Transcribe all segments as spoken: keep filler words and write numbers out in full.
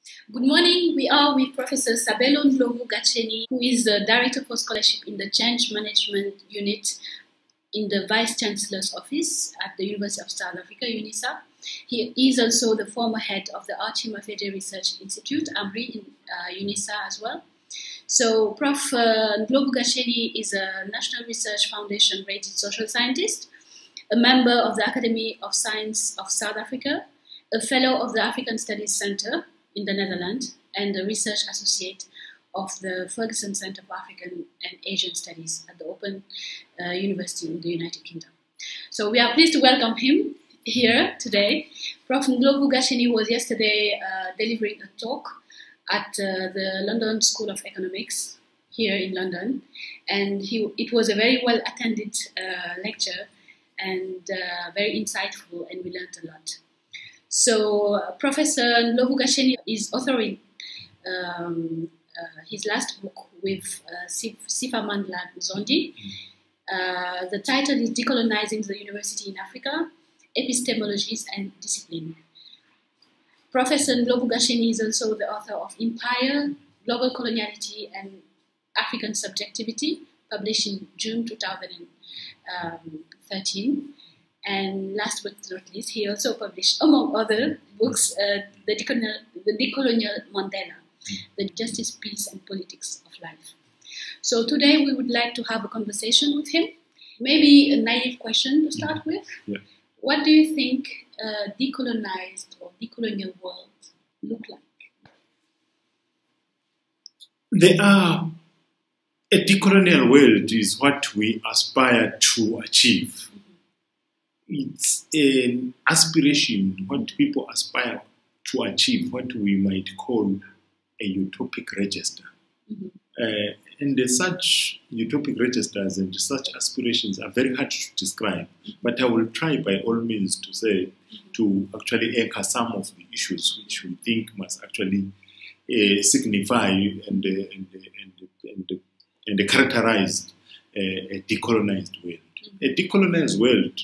Good morning. We are with Professor Sabelo Ndlovu Gacheni, who is the Director for Scholarship in the Change Management Unit in the Vice Chancellor's Office at the University of South Africa, UNISA. He is also the former head of the Archie Mafede Research Institute, AMRI, in uh, UNISA as well. So Professor Uh, Ndlovu Gacheni is a National Research Foundation rated social scientist, a member of the Academy of Science of South Africa, a fellow of the African Studies Center in the Netherlands, and a research associate of the Ferguson Center for African and Asian Studies at the Open uh, University in the United Kingdom. So we are pleased to welcome him here today. Professor Ndlovu Gacheni was yesterday uh, delivering a talk at uh, the London School of Economics here in London, and he, it was a very well attended uh, lecture and uh, very insightful, and we learned a lot. So uh, Professor Ndlovu Gacheni is authoring um, uh, his last book with uh, Sifamandla Zondi. Uh, the title is Decolonizing the University in Africa, Epistemologies and Discipline. Professor Ndlovu Gacheni is also the author of Empire, Global Coloniality and African Subjectivity, published in June two thousand thirteen. And last but not least, he also published, among other books, uh, the, Decolonial, the Decolonial Mandela, The Justice, Peace and Politics of Life. So today we would like to have a conversation with him. Maybe a naive question to start yeah. with. Yeah. What do you think a decolonized or decolonial world look like? There are, a decolonial world is what we aspire to achieve. It's an aspiration, what people aspire to achieve, what we might call a utopic register. Mm-hmm. uh, and uh, such utopic registers and such aspirations are very hard to describe, mm-hmm. but I will try by all means to say, mm-hmm. to actually anchor some of the issues which we think must actually uh, signify and, uh, and, uh, and, and, and, and characterize uh, a decolonized world. Mm-hmm. A decolonized world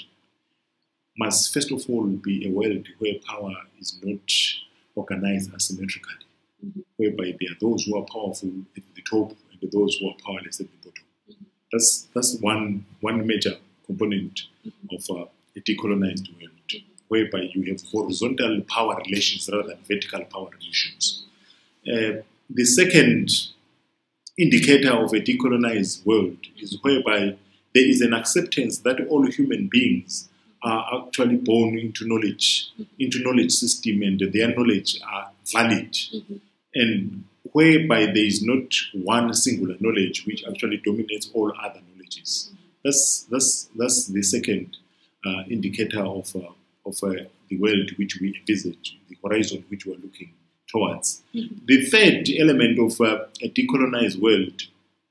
must first of all be a world where power is not organized asymmetrically, mm-hmm. whereby there are those who are powerful at the top and those who are powerless at the bottom. Mm-hmm. That's that's one one major component mm-hmm. of uh, a decolonized world, mm-hmm. whereby you have horizontal power relations rather than vertical power relations. Mm-hmm. uh, the second indicator of a decolonized world is whereby there is an acceptance that all human beings are actually born into knowledge, mm-hmm. into knowledge system, and their knowledge are valid, mm-hmm. and whereby there is not one singular knowledge which actually dominates all other knowledges. Mm-hmm. That's that's that's the second uh, indicator of uh, of uh, the world which we envisage, the horizon which we are looking towards. Mm-hmm. The third element of uh, a decolonized world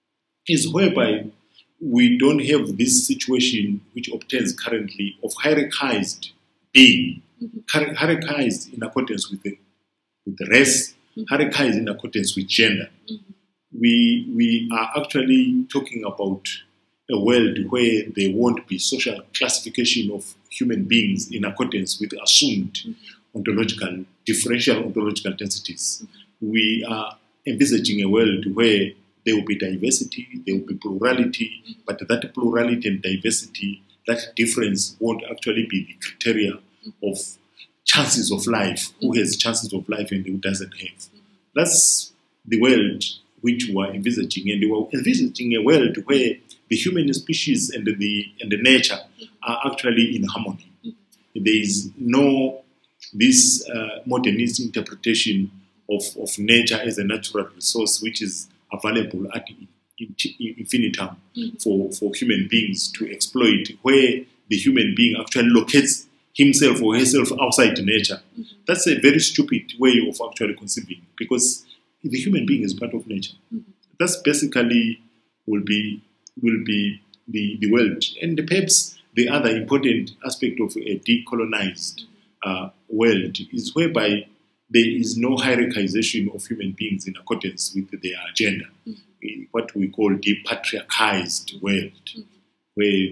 is whereby we don't have this situation which obtains currently of hierarchized being, mm-hmm. hierarchized in accordance with the, with the race, mm-hmm. hierarchized in accordance with gender. Mm-hmm. We, we are actually talking about a world where there won't be social classification of human beings in accordance with assumed mm-hmm. ontological, differential ontological densities. Mm-hmm. We are envisaging a world where there will be diversity, there will be plurality, mm-hmm. but that plurality and diversity, that difference won't actually be the criteria mm-hmm. of chances of life, who has chances of life and who doesn't have. Mm-hmm. That's the world which we are envisaging, and we are envisaging a world where the human species and the, and the nature mm-hmm. are actually in harmony. Mm-hmm. There is no, this uh, modernist interpretation of, of nature as a natural resource which is available at infinitum mm-hmm. for, for human beings to exploit, where the human being actually locates himself or herself outside nature. Mm-hmm. That's a very stupid way of actually conceiving, because the human being is part of nature. Mm-hmm. That's basically will be will be the, the world. And perhaps the other important aspect of a decolonized uh, world is whereby there is no hierarchization of human beings in accordance with their agenda, mm-hmm. what we call the patriarchized world, mm-hmm. where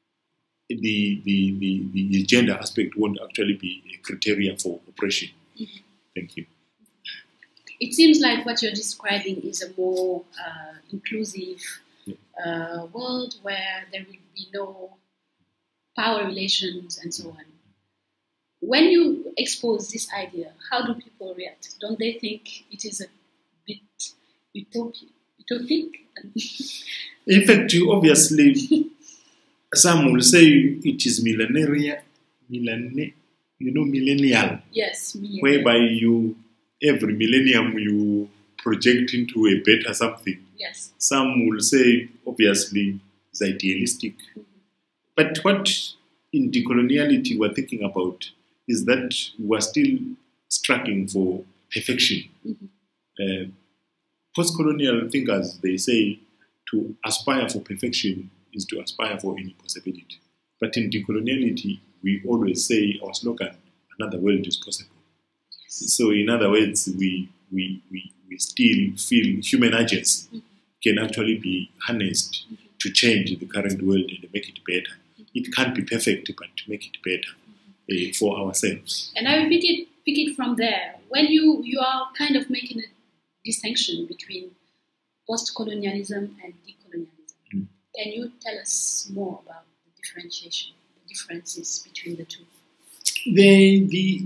the, the, the, the gender aspect won't actually be a criteria for oppression. Mm-hmm. Thank you. it seems like what you're describing is a more uh, inclusive uh, world where there will be no power relations and so on. When you expose this idea, how do people react? Don't they think it is a bit utopic? utopic? In fact, you obviously, some will say it is millenarian, millenni, you know, millennial. Yes, millennial. Whereby you, every millennium, you project into a better something. Yes. Some will say, obviously, it's idealistic. Mm-hmm. But what in decoloniality we're thinking about is that we're still struggling for perfection. Mm-hmm. Uh, post-colonial thinkers, they say to aspire for perfection is to aspire for any possibility. But in decoloniality, we always say our slogan, another world is possible. Yes. So in other words, we, we, we, we still feel human agency mm-hmm. can actually be harnessed mm-hmm. to change the current world and make it better. Mm-hmm. It can't be perfect, but to make it better mm-hmm. uh, for ourselves. And I will pick it, pick it from there. When you, you are kind of making a distinction between post-colonialism and decolonialism, mm-hmm. can you tell us more about the differentiation, the differences between the two? The, the,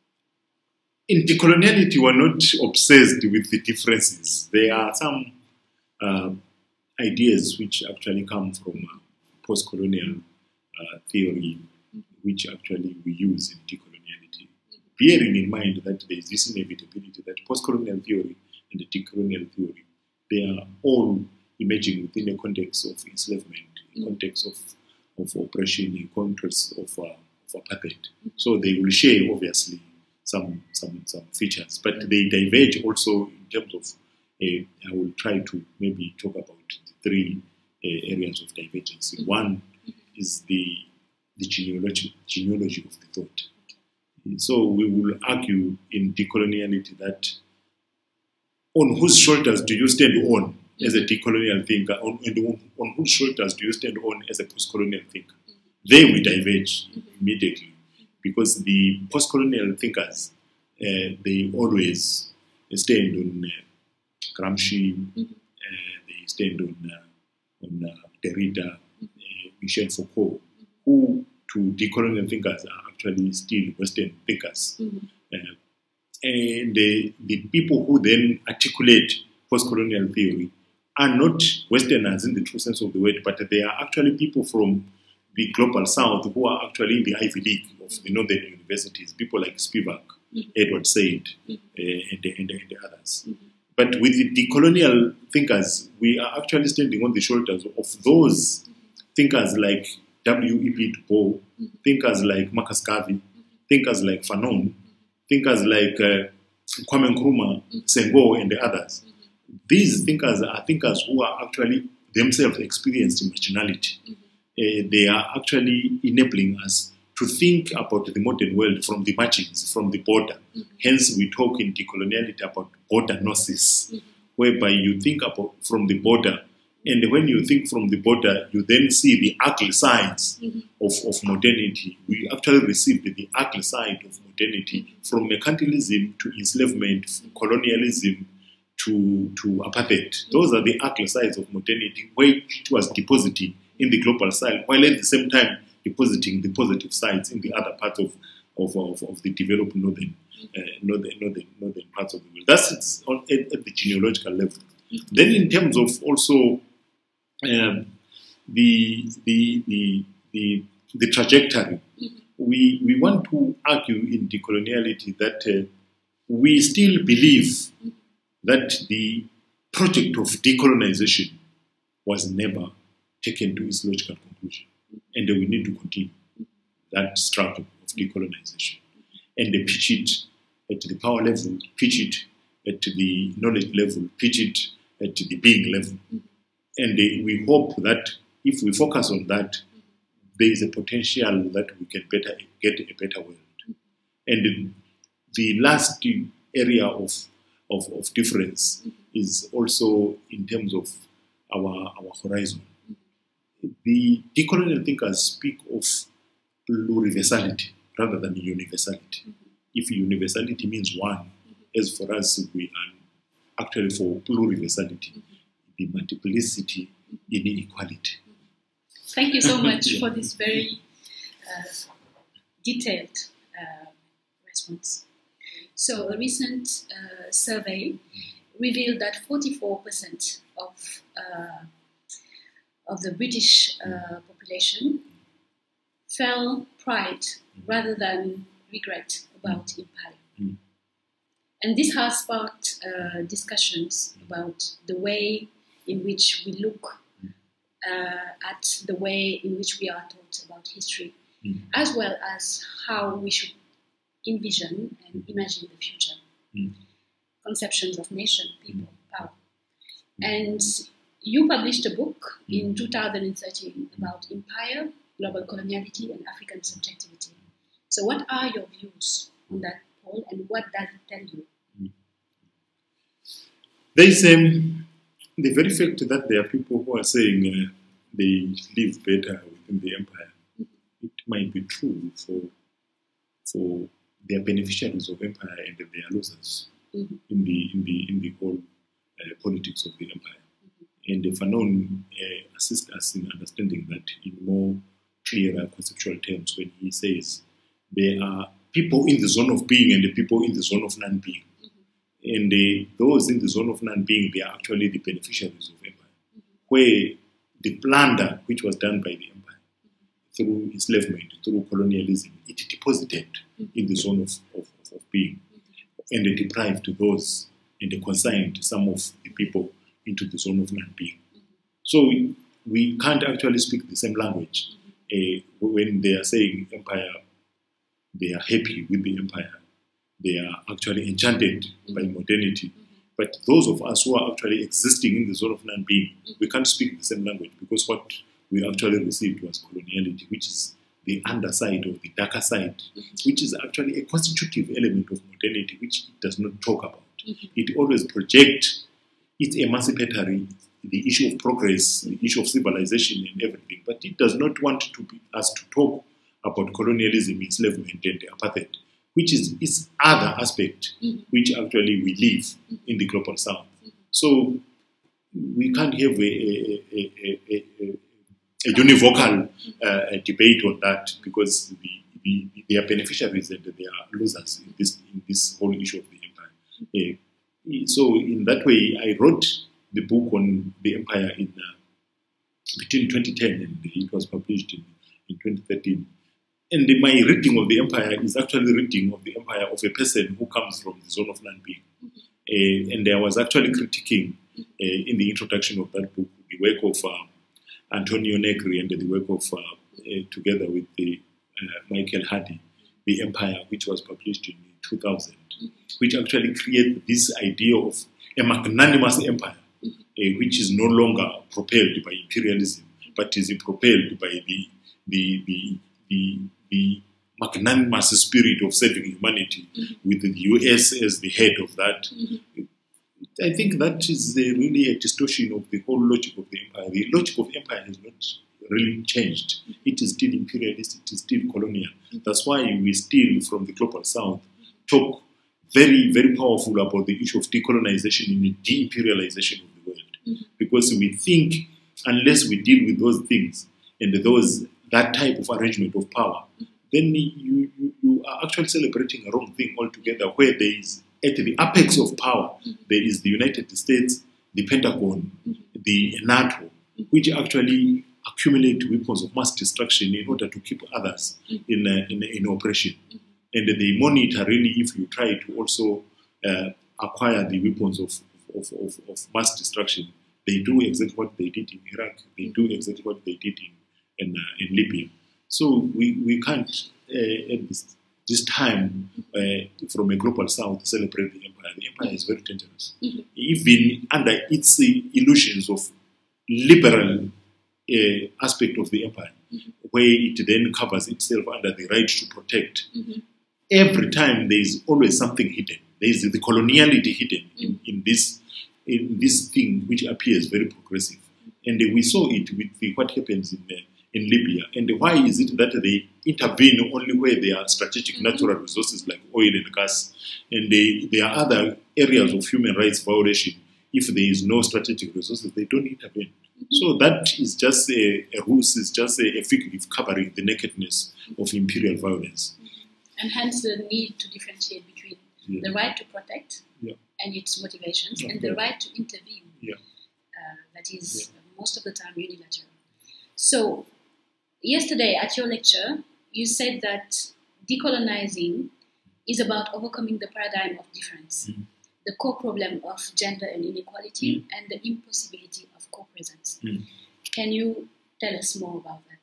in decoloniality, we're not obsessed with the differences. There are some uh, ideas which actually come from uh, post-colonial uh, theory, mm-hmm. which actually we use in decoloniality, mm-hmm. bearing in mind that there is this inevitability that post-colonial theory and the decolonial theory, they are all emerging within a context of enslavement, a context of, of oppression, a context of, uh, of apartheid. So they will share, obviously, some, some, some features, but they diverge also in terms of, uh, I will try to maybe talk about the three uh, areas of divergence. Mm-hmm. One is the, the genealogy, genealogy of the thought. So we will argue in decoloniality that on whose shoulders do you stand on as a decolonial thinker, on, and on, on whose shoulders do you stand on as a post-colonial thinker? There we diverge immediately, because the post-colonial thinkers, uh, they always stand on uh, Gramsci, uh, they stand on, uh, on uh, Derrida, uh, Michel Foucault, who to decolonial thinkers are actually still Western thinkers. Uh, And the, the people who then articulate post-colonial theory are not Westerners in the true sense of the word, but they are actually people from the global south who are actually in the Ivy League of the northern universities, people like Spivak, mm-hmm. Edward Said, mm-hmm. uh, and, and, and the others. Mm-hmm. But with the decolonial thinkers, we are actually standing on the shoulders of those mm-hmm. thinkers like W E B Du Bois, mm-hmm. thinkers like Marcus Garvey, mm-hmm. thinkers like Fanon, thinkers like uh, Kwame Nkrumah, mm-hmm. Senghor, and the others. Mm-hmm. These thinkers are thinkers who are actually themselves experienced in marginality. Mm-hmm. Uh, they are actually enabling us to think about the modern world from the margins, from the border. Mm-hmm. Hence, we talk in decoloniality about border gnosis, mm-hmm. whereby you think about from the border, and when you think from the border, you then see the ugly sides mm-hmm. of, of modernity. We actually received the ugly side of modernity from mercantilism to enslavement, from colonialism to, to apartheid. Mm-hmm. Those are the ugly sides of modernity, which it was depositing in the global side, while at the same time depositing the positive sides in the other parts of, of, of, of the developed northern, uh, northern, northern, northern parts of the world. That's on, at, at the genealogical level. Mm-hmm. Then in terms of also Um, the, the, the, the, the trajectory, mm-hmm. we, we want to argue in decoloniality that uh, we still believe mm-hmm. that the project of decolonization was never taken to its logical conclusion, mm-hmm. and we need to continue mm-hmm. that struggle of decolonization, mm-hmm. and pitch it at the power level, pitch it at the knowledge level, pitch it at the being level. Mm-hmm. And we hope that if we focus on that, there is a potential that we can better get a better world. And the last area of, of, of difference is also in terms of our, our horizon. The decolonial thinkers speak of pluriversality rather than universality. If universality means one, as for us, we are actually for pluriversality, the multiplicity in equality. Thank you so much yeah. for this very uh, detailed uh, response. So a recent uh, survey revealed that forty-four percent of uh, of the British uh, population felt pride rather than regret about empire. Mm. And this has sparked uh, discussions about the way in which we look uh, at the way in which we are taught about history, mm. as well as how we should envision and imagine the future. Mm. Conceptions of nation, people, power. And you published a book in two thousand thirteen about empire, global coloniality, and African subjectivity. So what are your views on that, Paul, and what does it tell you? There is um, the very fact that there are people who are saying uh, they live better within the empire. Mm-hmm. It might be true for for their beneficiaries of empire and their losers mm-hmm. in the in the in the whole uh, politics of the empire. Mm-hmm. And Fanon uh, assists us in understanding that in more clearer conceptual terms when he says there are people in the zone of being and the people in the zone of non-being. Mm-hmm. And uh, those in the zone of non-being, they are actually the beneficiaries of empire, mm-hmm. where the plunder which was done by the empire mm-hmm. through enslavement, through colonialism, it deposited mm-hmm. in the zone of, of, of being, mm-hmm. and it deprived those and they consigned some of the people into the zone of non-being. Mm-hmm. So we, we can't actually speak the same language mm-hmm. uh, when they are saying empire. They are happy with the empire. They are actually enchanted mm-hmm. by modernity. Mm-hmm. But those of us who are actually existing in the zone of non-being, mm-hmm. we can't speak the same language because what we actually received was coloniality, which is the underside or the darker side, mm-hmm. which is actually a constitutive element of modernity, which it does not talk about. Mm-hmm. It always projects its emancipatory, the issue of progress, the issue of civilization and everything, but it does not want to be, us to talk about colonialism, enslavement, and apartheid, which is its other aspect, mm-hmm. which actually we live mm-hmm. in the global south. Mm-hmm. So we can't have a, a, a, a, a, a univocal uh, a debate on that because the, the, they are beneficiaries and they are losers in this, in this whole issue of the empire. Mm-hmm. uh, so in that way, I wrote the book on the empire in uh, between twenty ten and it was published in, in twenty thirteen. And my reading of the empire is actually reading of the empire of a person who comes from the zone of non-being. Mm-hmm. uh, and I was actually critiquing uh, in the introduction of that book the work of uh, Antonio Negri and the work of, uh, uh, together with the, uh, Michael Hardy, The Empire, which was published in two thousand, mm-hmm. which actually created this idea of a magnanimous empire, mm-hmm. uh, which is no longer propelled by imperialism, but is propelled by the the the the the magnanimous spirit of serving humanity, mm-hmm. with the U S as the head of that. Mm-hmm. I think that is a, really a distortion of the whole logic of the empire. The logic of empire has not really changed. Mm-hmm. It is still imperialist, it is still colonial. Mm-hmm. That's why we still, from the global south, talk very, very powerful about the issue of decolonization and the de-imperialization of the world. Mm-hmm. Because we think, unless we deal with those things, and those that type of arrangement of power, then you, you, you are actually celebrating a wrong thing altogether, where there is, at the apex of power, mm-hmm. there is the United States, the Pentagon, mm-hmm. the NATO, which actually accumulate weapons of mass destruction in order to keep others mm-hmm. in, uh, in, in operation. Mm-hmm. And they monitor really if you try to also uh, acquire the weapons of, of, of, of mass destruction. They do exactly what they did in Iraq. They do exactly what they did in In, uh, in Libya. So we, we can't, uh, at this, this time, uh, from a global south, celebrate the empire. The empire is very dangerous. Mm-hmm. Even under its uh, illusions of liberal uh, aspect of the empire, mm-hmm. where it then covers itself under the right to protect. Mm-hmm. Every time there is always something hidden. There is the coloniality hidden mm-hmm. in, in, this, in this thing which appears very progressive. And uh, we saw it with the, what happens in the in Libya? And why is it that they intervene only where there are strategic mm-hmm. natural resources like oil and gas, and they, there are other areas of human rights violation? If there is no strategic resources, they don't intervene. Mm-hmm. So that is just a, a ruse, is just a, a figurative covering the nakedness of imperial violence. Mm-hmm. And hence the need to differentiate between yeah. the right to protect yeah. and its motivations, okay. and the right to intervene. Yeah. Uh, that is yeah. most of the time unilateral. So, yesterday at your lecture, you said that decolonizing is about overcoming the paradigm of difference, mm. the core problem of gender and inequality, mm. and the impossibility of co-presence. Mm. Can you tell us more about that?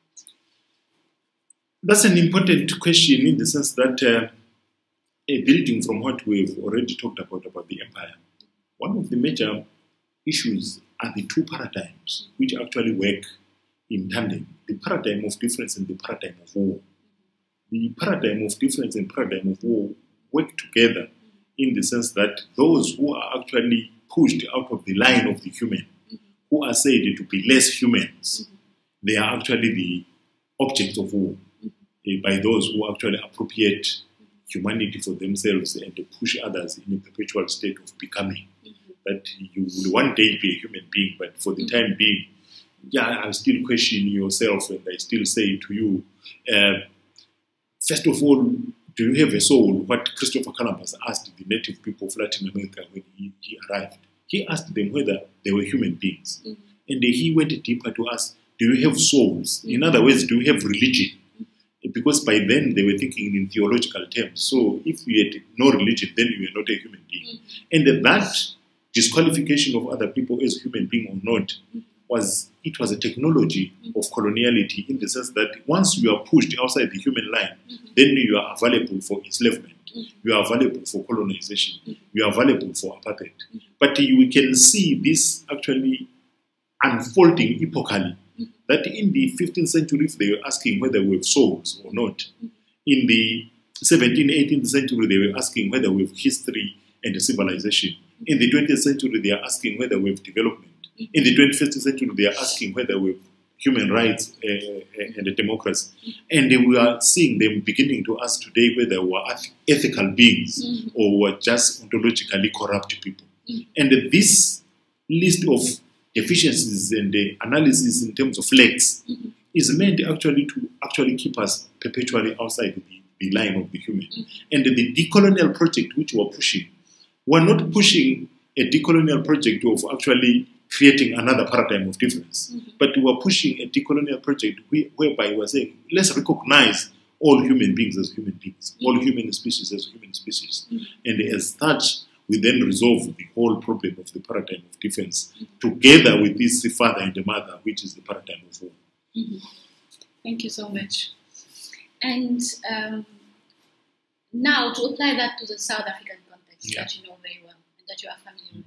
That's an important question in the sense that, uh, building from what we've already talked about, about the empire, one of the major issues are the two paradigms which actually work in tandem: the paradigm of difference and the paradigm of war. The paradigm of difference and paradigm of war work together in the sense that those who are actually pushed out of the line of the human, who are said to be less humans, they are actually the objects of war by those who actually appropriate humanity for themselves and push others in a perpetual state of becoming. That you will one day be a human being, but for the time being, yeah, I still question yourself, and I still say to you, uh, first of all, do you have a soul? What Christopher Columbus asked the native people of Latin America when he, he arrived. He asked them whether they were human beings. Mm-hmm. And he went deeper to ask, do you have souls? Mm-hmm. In other words, do you have religion? Mm-hmm. Because by then they were thinking in theological terms. So if you had no religion, then you were not a human being. Mm-hmm. And that disqualification of other people as human being or not, mm-hmm. was it was a technology mm-hmm. of coloniality, in the sense that once you are pushed outside the human line, mm-hmm. then you are available for enslavement, mm-hmm. you are available for colonization, mm-hmm. you are available for apartheid. Mm-hmm. But we can see this actually unfolding epocally, mm-hmm. that in the fifteenth century, if they were asking whether we have souls or not, mm-hmm. in the seventeenth, eighteenth century, they were asking whether we have history and civilization. Mm-hmm. In the twentieth century, they are asking whether we have development. In the twenty-first century, they are asking whether we have human rights uh, and a democracy. And we are seeing them beginning to ask today whether we are ethical beings mm-hmm. or we are just ontologically corrupt people. Mm-hmm. And this list of deficiencies and the analysis in terms of legs mm-hmm. is meant actually to actually keep us perpetually outside the, the line of the human. Mm-hmm. And the decolonial project which we are pushing, we are not pushing a decolonial project of actually creating another paradigm of difference. Mm-hmm. But we are pushing a decolonial project whereby we are saying, let's recognize all human beings as human beings, mm-hmm. all human species as human species. Mm-hmm. And as such, we then resolve the whole problem of the paradigm of difference mm-hmm. together with this father and the mother, which is the paradigm of war. Mm-hmm. Thank you so much. And um, now to apply that to the South African context yeah. that you know very well and that you are familiar mm-hmm. with.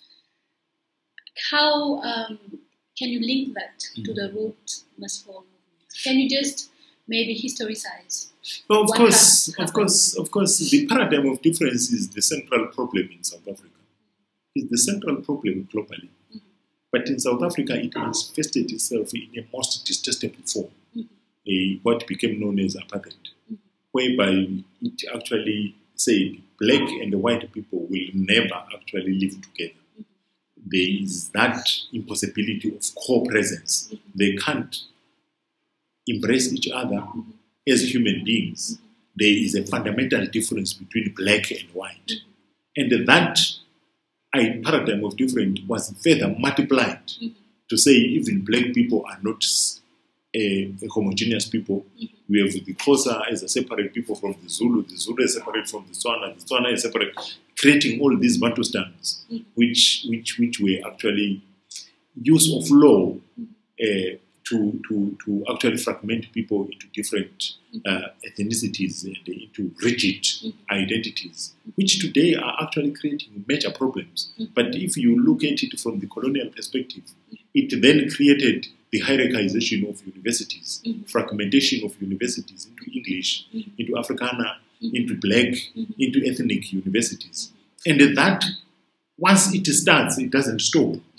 How um, can you link that mm-hmm. to the Root Must Fall movement? Can you just maybe historicize? Well, of course, of course, of course, the paradigm of difference is the central problem in South Africa. It's the central problem globally. Mm-hmm. But in South Africa, it manifested itself in a most detestable form, mm-hmm. a, what became known as apartheid, mm-hmm. whereby it actually said black and white people will never actually live together. There is that impossibility of co-presence. Mm-hmm. They can't embrace each other mm-hmm. as human beings. Mm-hmm. There is a fundamental difference between black and white. Mm-hmm. And that I, paradigm of difference was further multiplied mm-hmm. to say even black people are not a, a homogeneous people. Mm-hmm. We have the Xhosa as a separate people from the Zulu, the Zulu is separate from the Tswana, the Tswana is separate, creating all these Bantustans, mm-hmm. which, which, which were actually use of law uh, to, to, to actually fragment people into different uh, ethnicities and into rigid mm-hmm. identities, which today are actually creating major problems. Mm-hmm. But if you look at it from the colonial perspective, it then created the hierarchization of universities, mm-hmm. fragmentation of universities into English, mm-hmm. into Afrikaner, mm-hmm. into black, mm-hmm. into ethnic universities. And that, once it starts, it doesn't stop.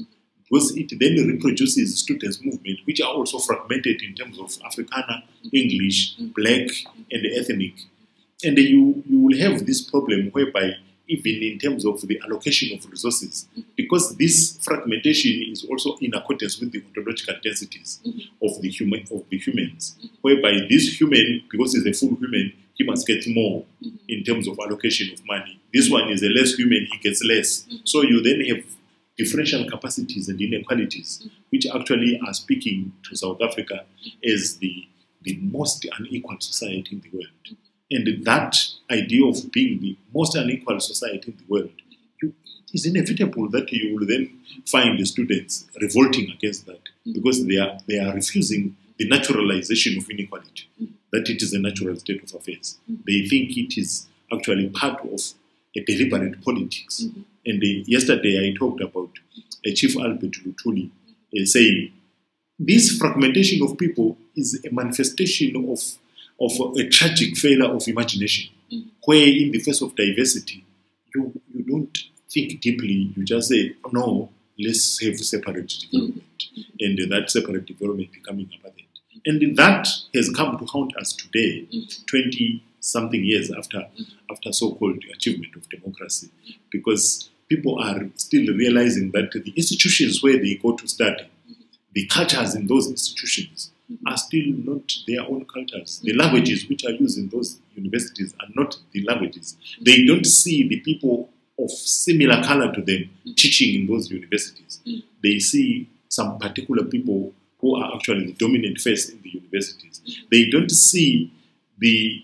because it then reproduces students' movement, which are also fragmented in terms of Afrikaner, English, Black, and ethnic. And you, you will have this problem whereby even in terms of the allocation of resources, because this fragmentation is also in accordance with the ontological densities mm-hmm. of the human of the humans, mm-hmm. whereby this human, because he's a full human, he must get more mm-hmm. in terms of allocation of money. This one is a less human, he gets less. Mm-hmm. So you then have differential capacities and inequalities, mm-hmm. which actually are speaking to South Africa as the, the most unequal society in the world. Mm-hmm. And that idea of being the most unequal society in the world, you, it is inevitable that you will then find the students revolting against that because they are, they are refusing the naturalization of inequality, that it is a natural state of affairs. They think it is actually part of a deliberate politics. Mm-hmm. And they, yesterday I talked about uh, Chief Albert Lutuli uh, saying, this fragmentation of people is a manifestation of of a tragic failure of imagination, mm-hmm. where in the face of diversity, you, you don't think deeply, you just say, oh, no, let's have separate development, mm-hmm. and that separate development becoming apartheid. Mm-hmm. And that has come to haunt us today, twenty-something mm-hmm. years after, mm-hmm. after so-called achievement of democracy, mm-hmm. because people are still realizing that the institutions where they go to study, mm-hmm. the cultures in those institutions, are still not their own cultures. The languages which are used in those universities are not the languages. They don't see the people of similar color to them teaching in those universities. They see some particular people who are actually the dominant face in the universities. They don't see the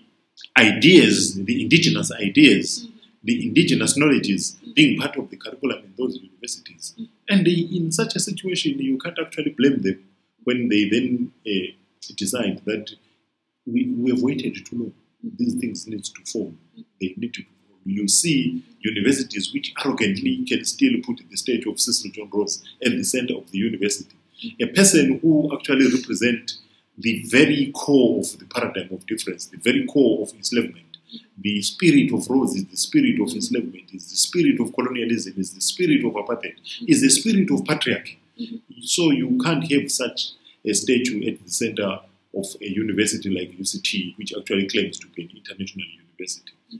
ideas, the indigenous ideas, the indigenous knowledges being part of the curriculum in those universities. And they, in such a situation, you can't actually blame them when they then uh, decide that we, we have waited too long. These things need to form. They need to form. You see universities which arrogantly can still put the statue of Cecil John Ross at the center of the university. A person who actually represents the very core of the paradigm of difference, the very core of enslavement. The spirit of Rose is the spirit of enslavement, is the spirit of colonialism, is the spirit of apartheid, is the spirit of patriarchy. Mm-hmm. So you can't have such a statue at the center of a university like U C T, which actually claims to be an international university. Mm-hmm.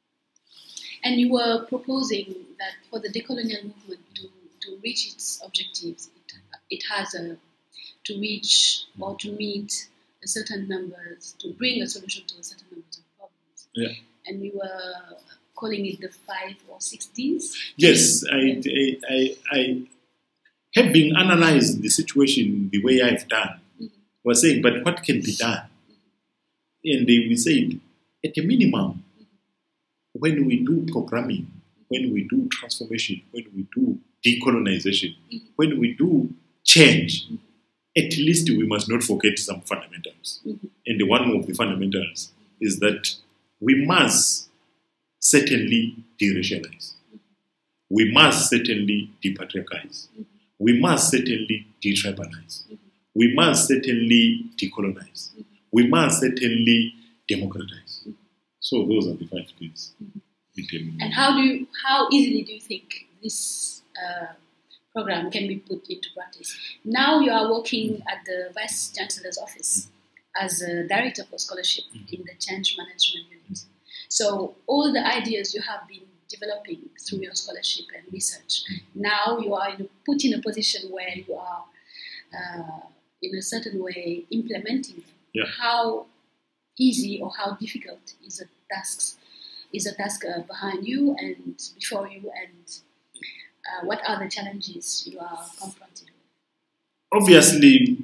And you were proposing that for the decolonial movement to, to reach its objectives, it, it has a, to reach or to meet a certain numbers, to bring a solution to a certain numbers of problems. Yeah. And we were calling it the five or six Ds. Yes, I, I, I, I having analyzed the situation the way I've done, mm-hmm. was saying, but what can be done? Mm-hmm. And we said, at a minimum, mm-hmm. when we do programming, when we do transformation, when we do decolonization, mm-hmm. when we do change, mm-hmm. at least we must not forget some fundamentals. Mm-hmm. And one of the fundamentals is that we must certainly de-racialize. Mm-hmm. We must certainly depatriarchize. Mm-hmm. We must certainly de-tribalize. Mm-hmm. We must certainly decolonize. Mm-hmm. We must certainly democratize. Mm-hmm. So those are the five things. Mm-hmm. And how do you, how easily do you think this uh, program can be put into practice? Now you are working at the Vice Chancellor's office mm-hmm. as a Director for Scholarship mm-hmm. in the Change Management Unit. Mm-hmm. So all the ideas you have been developing through your scholarship and research, now you are in, put in a position where you are, uh, in a certain way, implementing them. Yeah. How easy or how difficult is a task, is a task uh, behind you and before you, and uh, what are the challenges you are confronted with? Obviously,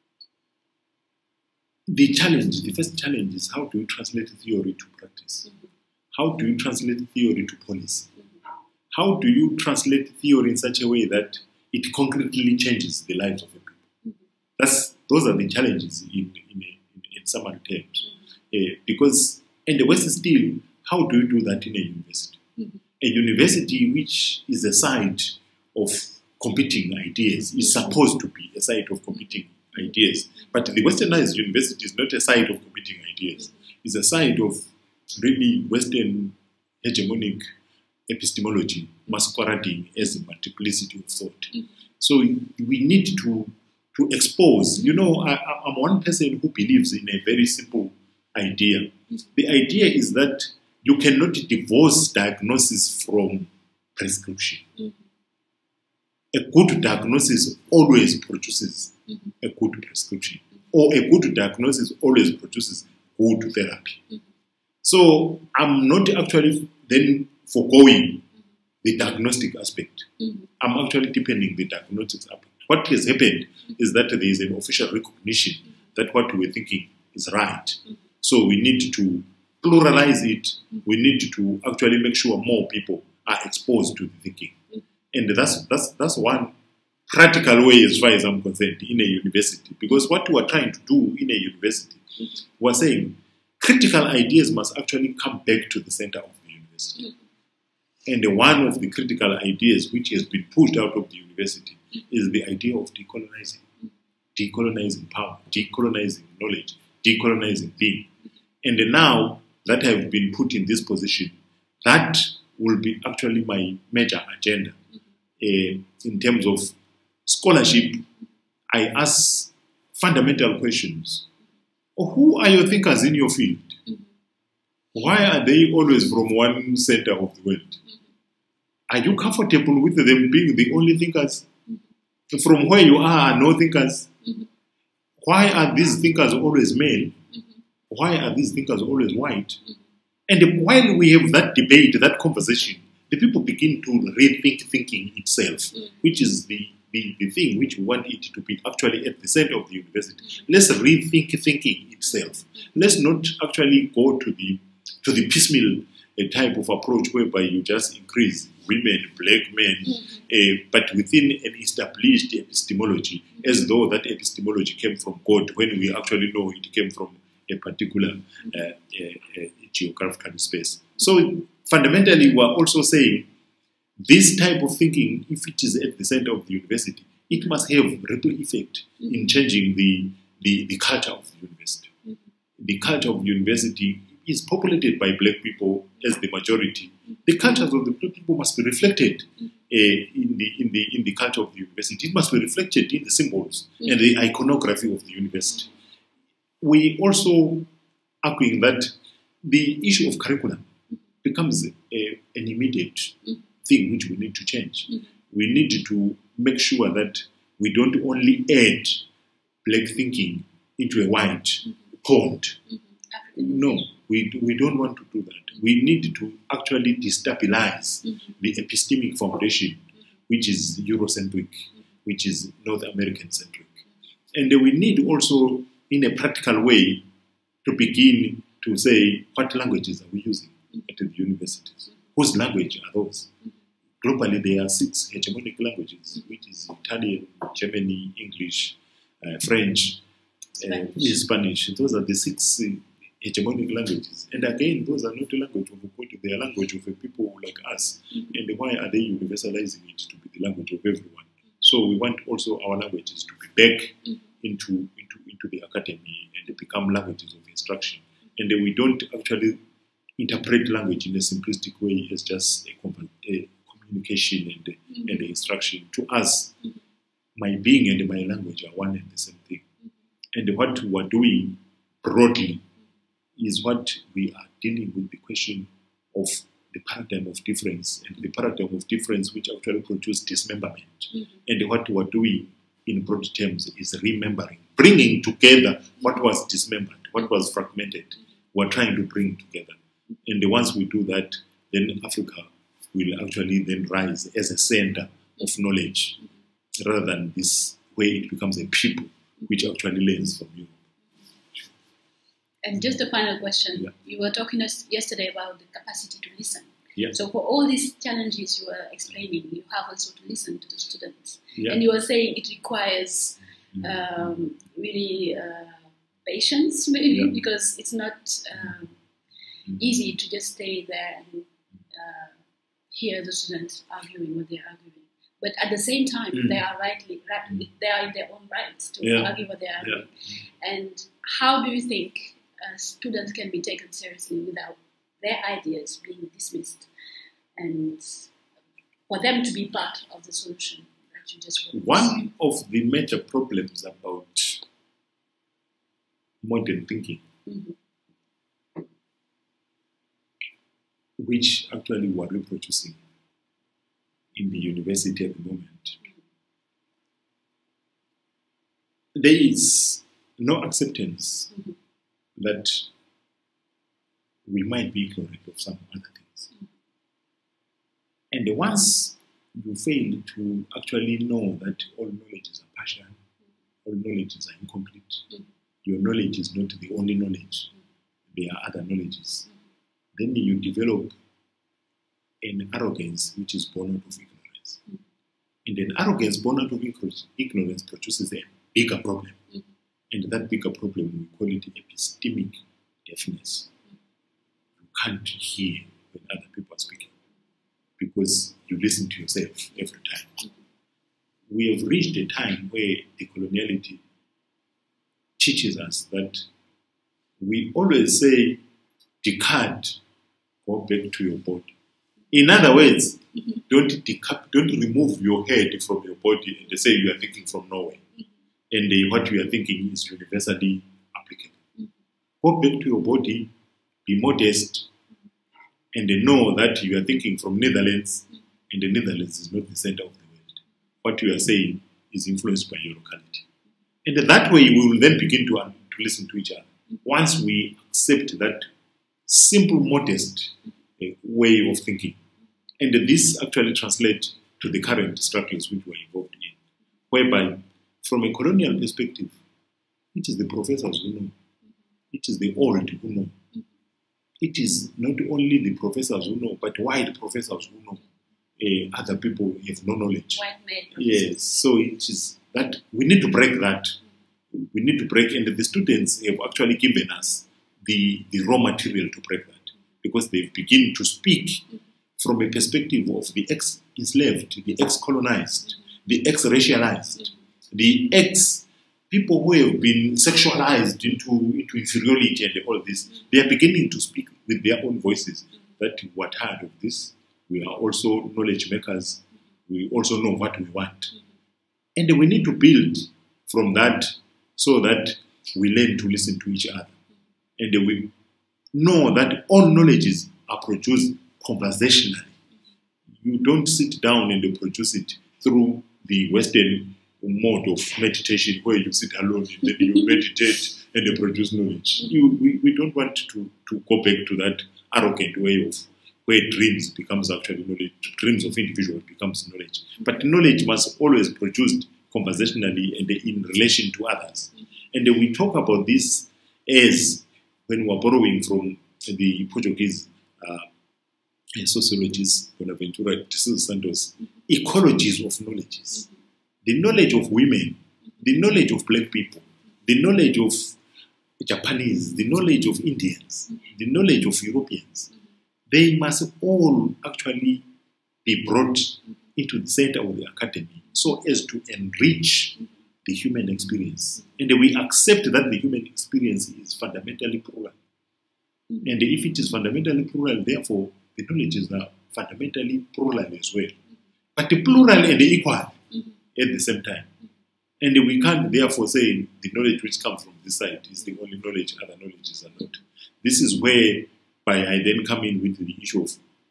the challenge, the first challenge is how do you translate theory to practice? Mm-hmm. How do you translate theory to policy? Mm-hmm. How do you translate theory in such a way that it concretely changes the lives of the people? Mm-hmm. That's those are the challenges in in, in, in summary terms. Mm-hmm. uh, because and the West is still, how do you do that in a university? Mm-hmm. A university which is a site of competing ideas is supposed to be a site of competing ideas. But the westernized university is not a site of competing ideas. It's a site of really Western hegemonic epistemology masquerading as a multiplicity of thought. So we need to, to expose. You know, I, I'm one person who believes in a very simple idea. The idea is that you cannot divorce diagnosis from prescription. Mm-hmm. A good diagnosis always produces mm-hmm. a good prescription, or a good diagnosis always produces good therapy. Mm-hmm. So I'm not actually then foregoing mm-hmm. the diagnostic aspect. Mm-hmm. I'm actually deepening the diagnostic aspect. What has happened mm-hmm. is that there is an official recognition mm-hmm. that what we're thinking is right. Mm-hmm. So we need to pluralize it. Mm-hmm. We need to actually make sure more people are exposed to the thinking. Mm-hmm. And that's, that's, that's one practical way as far as I'm concerned in a university. Because what we are trying to do in a university, mm-hmm. we're saying critical ideas must actually come back to the center of the university. Mm-hmm. And one of the critical ideas which has been pushed out of the university mm-hmm. is the idea of decolonizing. Mm-hmm. Decolonizing power, decolonizing knowledge, decolonizing being. Mm-hmm. And now that I've been put in this position, that will be actually my major agenda. Mm-hmm. uh, in terms of scholarship. I ask fundamental questions. Who are your thinkers in your field? Mm-hmm. Why are they always from one center of the world? Mm-hmm. Are you comfortable with them being the only thinkers? Mm-hmm. From where you are, no thinkers? Mm-hmm. Why are these thinkers always male? Mm-hmm. Why are these thinkers always white? Mm-hmm. And while we have that debate, that conversation, the people begin to rethink thinking itself, mm-hmm. which is the, the, the thing which we want it to be actually at the center of the university. Mm-hmm. Let's rethink thinking itself. Mm-hmm. Let's not actually go to the to the piecemeal uh, type of approach whereby you just increase women, black men, mm-hmm. uh, but within an established epistemology, mm-hmm. as though that epistemology came from God, when we actually know it came from a particular uh, uh, uh, geographical space. So fundamentally, we're also saying this type of thinking, if it is at the center of the university, it must have ripple effect mm-hmm. in changing the, the, the culture of the university. Mm-hmm. The culture of the university is populated by black people as the majority. Mm-hmm. The cultures of the black people must be reflected mm-hmm. uh, in, the, in, the, in the culture of the university. It must be reflected in the symbols mm-hmm. and the iconography of the university. We also arguing that the issue of curriculum becomes a, an immediate mm-hmm. thing which we need to change. Mm-hmm. We need to make sure that we don't only add black thinking into a white mm-hmm. pond. Mm-hmm. No, we, we don't want to do that. We need to actually destabilize mm-hmm. the epistemic foundation, mm-hmm. which is Eurocentric, mm-hmm. which is North American centric. And we need also, in a practical way, to begin to say, what languages are we using at the universities? Whose language are those? Globally, there are six hegemonic languages, which is Italian, German, English, uh, French, Spanish. Uh, Spanish. Those are the six uh, hegemonic languages. And again, those are not the language of a God, they are language of a people like us. Mm-hmm. And why are they universalizing it to be the language of everyone? So we want also our languages to be back mm-hmm. into, into, into the academy and become languages of instruction. And we don't actually interpret language in a simplistic way as just a, a communication and, mm-hmm. and instruction. To us, mm-hmm. my being and my language are one and the same thing. Mm-hmm. And what we are doing broadly is what we are dealing with the question of the paradigm of difference, and the paradigm of difference which actually produces dismemberment. Mm-hmm. And what we are doing in broad terms is remembering, bringing together what was dismembered, what was fragmented. We're trying to bring together. And once we do that, then Africa will actually then rise as a center of knowledge, rather than this way it becomes a people which actually learns from you. And just a final question. Yeah. You were talking us yesterday about the capacity to listen. Yeah. So for all these challenges you were explaining, you have also to listen to the students. Yeah. And you were saying it requires um, really uh, patience, maybe, yeah. because it's not um, easy to just stay there and uh, hear the students arguing what they're arguing. But at the same time, mm. they are rightly, right, they are in their own rights to yeah. argue what they're arguing. Yeah. And how do you think uh, students can be taken seriously without their ideas being dismissed, and for them to be part of the solution that Could you just One of the major problems about modern thinking, mm-hmm. which actually we are reproducing in the university at the moment, there is no acceptance mm-hmm. that we might be ignorant of some other things. Mm-hmm. And once you fail to actually know that all knowledge is a partial, all knowledge is incomplete, mm-hmm. your knowledge is not the only knowledge, mm-hmm. there are other knowledges, mm-hmm. then you develop an arrogance which is born out of ignorance. Mm-hmm. And an arrogance born out of ignorance produces a bigger problem. Mm-hmm. And that bigger problem, we call it epistemic deafness. Mm-hmm. You can't hear when other people are speaking because you listen to yourself every time. Mm-hmm. We have reached a time where decoloniality teaches us that we always say, discard, go back to your body. In other words, mm-hmm. don't decap, don't remove your head from your body and say you are thinking from Norway. Mm-hmm. And uh, what you are thinking is universally applicable. Mm-hmm. Go back to your body, be modest, mm-hmm. and uh, know that you are thinking from Netherlands, mm-hmm. and the Netherlands is not the center of the world. What you are saying is influenced by your locality. And uh, that way we will then begin to, uh, to listen to each other. Mm-hmm. Once we accept that simple, modest uh, way of thinking. And uh, this actually translates to the current struggles which we are involved in, whereby from a colonial perspective, it is the professors who know. It is the old who know. It is not only the professors who know, but white professors who know. Uh, other people have no knowledge. White men. Yes, so it is that we need to break that. We need to break, and the students have actually given us the, the raw material to break that, because they begin to speak from a perspective of the ex-enslaved, the ex-colonized, the ex-racialized, the ex-people who have been sexualized into, into inferiority and all this. They are beginning to speak with their own voices that we are tired of this. We are also knowledge makers. We also know what we want. And we need to build from that so that we learn to listen to each other. And we know that all knowledges are produced conversationally. You don't sit down and produce it through the Western mode of meditation where you sit alone and then you meditate and you produce knowledge. You, we, we don't want to, to go back to that arrogant way of where dreams becomes actually knowledge, dreams of individuals becomes knowledge. But knowledge must always be produced conversationally and in relation to others. And we talk about this as, when we're borrowing from the Portuguese uh, sociologist Bonaventura de Sousa Santos, ecologies of knowledges. The knowledge of women, the knowledge of black people, the knowledge of Japanese, the knowledge of Indians, the knowledge of Europeans, they must all actually be brought into the center of the academy so as to enrich the human experience. And we accept that the human experience is fundamentally plural. Mm-hmm. And if it is fundamentally plural, therefore, the knowledges are fundamentally plural as well. Mm-hmm. But the plural and the equal mm-hmm. at the same time. Mm-hmm. And we can't therefore say the knowledge which comes from this side is the only knowledge, other knowledges are not. This is where by I then come in with the issue of,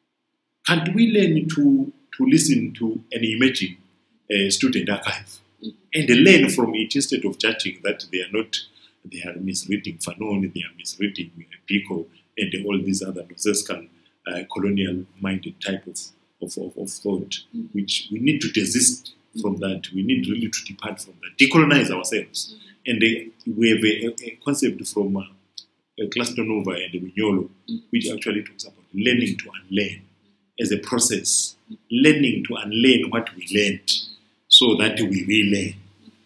can't we learn to, to listen to an emerging uh, student archive and learn from it instead of judging that they are not, they are misreading Fanon, they are misreading Pico, and all these other Nozescan uh, colonial-minded type of, of, of, of thought, mm-hmm. which we need to desist mm-hmm. from that. We need really to depart from that, decolonize ourselves. Mm-hmm. And uh, we have a, a concept from uh, Clastonova and Mignolo, mm-hmm. which actually talks about learning to unlearn as a process, mm-hmm. learning to unlearn what we learned, so that we relearn.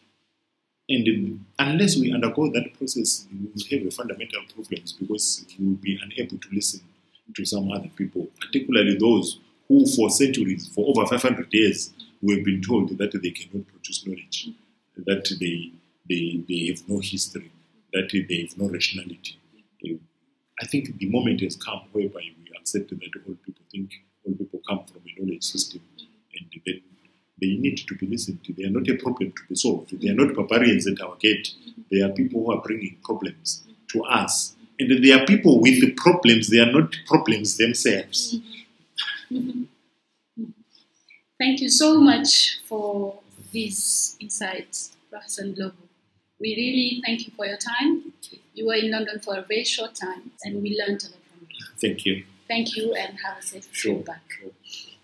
And unless we undergo that process, we will have fundamental problems because we will be unable to listen to some other people, particularly those who for centuries, for over five hundred years, we have been told that they cannot produce knowledge, that they, they, they have no history, that they have no rationality. I think the moment has come whereby we accept that all people think, all people come from a knowledge system, and then they need to be listened to. They are not a problem to be solved. They are not barbarians at our gate. They are people who are bringing problems to us. And they are people with the problems. They are not problems themselves. Thank you so much for these insights, Professor Ndlovu. We really thank you for your time. You were in London for a very short time, and we learned a lot from you. Thank you. Thank you, and have a safe Sure. trip back. Sure.